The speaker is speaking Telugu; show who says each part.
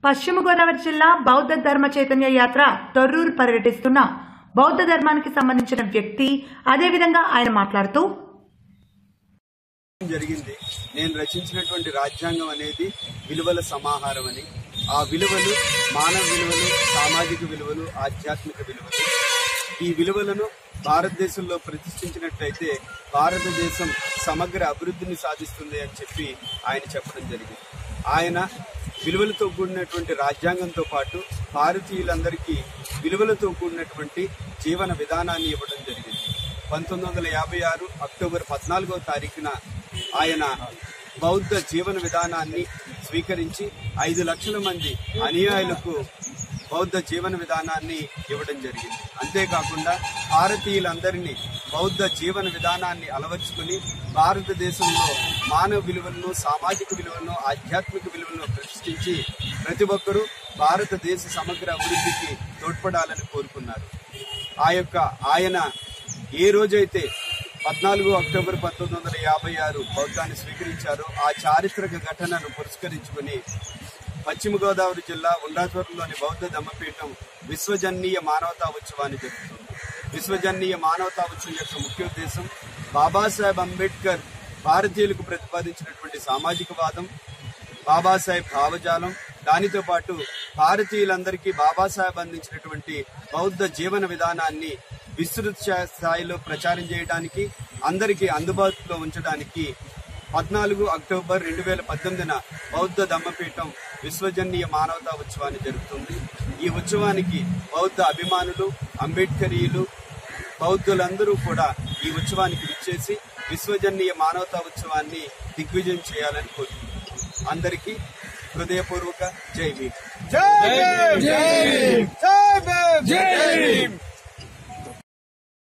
Speaker 1: పశ్చిమ గోదావరి జిల్లా బౌద్ధ ధర్మ చైతన్య యాత్ర తొర్రూరు పర్యటిస్తున్న బౌద్ధ ధర్మానికి సంబంధించిన వ్యక్తి అదేవిధంగా ఆయన మాట్లాడుతూ
Speaker 2: జరిగింది. నేను రచించినటువంటి రాజ్యాంగం అనేది విలువల సమాహారం అని, ఆ విలువలు మానవ విలువలు, సామాజిక విలువలు, ఆధ్యాత్మిక విలువలు. ఈ విలువలను భారతదేశంలో ప్రతిష్ఠించినట్లయితే భారతదేశం సమగ్ర అభివృద్ధిని సాధిస్తుంది అని చెప్పి ఆయన చెప్పడం జరిగింది. ఆయన విలువలతో కూడినటువంటి రాజ్యాంగంతో పాటు భారతీయులందరికీ విలువలతో కూడినటువంటి జీవన విధానాన్ని ఇవ్వడం జరిగింది. 1956 అక్టోబర్ 14వ తారీఖున ఆయన బౌద్ధ జీవన విధానాన్ని స్వీకరించి 5 లక్షల మంది అనుయాయులకు బౌద్ధ జీవన విధానాన్ని ఇవ్వడం జరిగింది. అంతేకాకుండా భారతీయులందరినీ బౌద్ధ జీవన విధానాన్ని అలవర్చుకుని భారతదేశంలో మానవ విలువలను, సామాజిక విలువలను, ఆధ్యాత్మిక విలువలను ప్రతిష్ఠించి ప్రతి ఒక్కరూ భారతదేశ సమగ్ర అభివృద్ధికి తోడ్పడాలని కోరుకున్నారు. ఆయన ఏ రోజైతే 14 అక్టోబర్ 1956 బౌద్ధాన్ని స్వీకరించారో ఆ చారిత్రక ఘటనను పురస్కరించుకుని పశ్చిమ గోదావరి జిల్లా ఉండ్రాజవరంలోని బౌద్ధ ధమ్మపీఠం విశ్వజనీయ మానవతా ఉత్సవాన్ని జరుపుతుంది. విశ్వజనీయ మానవతా ఉత్సవం యొక్క ముఖ్య ఉద్దేశం బాబాసాహెబ్ అంబేద్కర్ భారతీయులకు ప్రతిపాదించినటువంటి సామాజికవాదం, బాబాసాహెబ్ భావజాలం, దానితో పాటు భారతీయులందరికీ బాబాసాహెబ్ అందించినటువంటి బౌద్ధ జీవన విధానాన్ని విస్తృత స్థాయిలో ప్రచారం చేయడానికి, అందరికీ అందుబాటులో ఉంచడానికి 14 అక్టోబర్ 2018న బౌద్ధ ధమ్మపీఠం విశ్వజనీయ మానవతా ఉత్సవాన్ని జరుపుతుంది. ఈ ఉత్సవానికి బౌద్ధ అభిమానులు, అంబేద్కరీయులు, బౌద్ధులందరూ కూడా ఈ ఉత్సవానికి విచ్చేసి విశ్వజనీయ మానవతా ఉత్సవాన్ని దిగ్విజయం చేయాలని కోరుకుంటున్నాం. అందరికీ హృదయపూర్వక జై భీమ్.